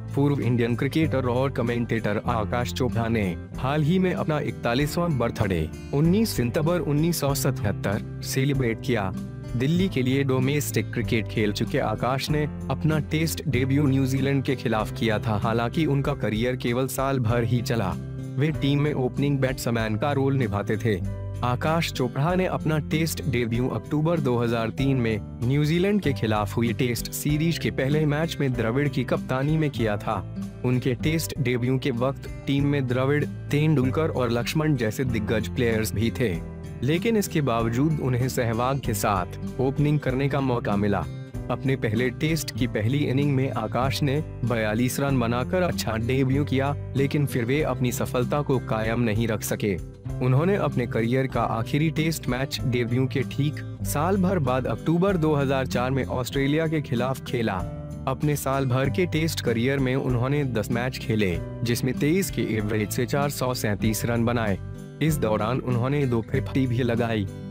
पूर्व Indian cricketer और commentator Aakash Chopra ने हाल ही में अपना 41वां बर्थडे 19 सितंबर 1977 सेलिब्रेट किया। दिल्ली के लिए डोमेस्टिक क्रिकेट खेल चुके आकाश ने अपना टेस्ट डेब्यू न्यूजीलैंड के खिलाफ किया था। हालांकि उनका करियर केवल साल भर ही चला। वे टीम में ओपनिंग बैट्समैन का रोल निभाते थे। आकाश चोपड़ा ने अपना टेस्ट डेब्यू अक्टूबर 2003 में न्यूजीलैंड के खिलाफ हुई टेस्ट सीरीज के पहले मैच में द्रविड़ की कप्तानी में किया था। उनके टेस्ट डेब्यू के वक्त टीम में द्रविड़, तेंदुलकर और लक्ष्मण जैसे दिग्गज प्लेयर्स भी थे, लेकिन इसके बावजूद उन्हें सहवाग के साथ ओपनिंग करने का मौका मिला। अपने पहले टेस्ट की पहली इनिंग में आकाश ने 42 रन बनाकर अच्छा डेब्यू किया, लेकिन फिर वे अपनी सफलता को कायम नहीं रख सके। उन्होंने अपने करियर का आखिरी टेस्ट मैच डेब्यू के ठीक साल भर बाद अक्टूबर 2004 में ऑस्ट्रेलिया के खिलाफ खेला। अपने साल भर के टेस्ट करियर में उन्होंने 10 मैच खेले, जिसमें 23 के एवरेज से 437 रन बनाए। इस दौरान उन्होंने 2 फिफ्टी भी लगाई।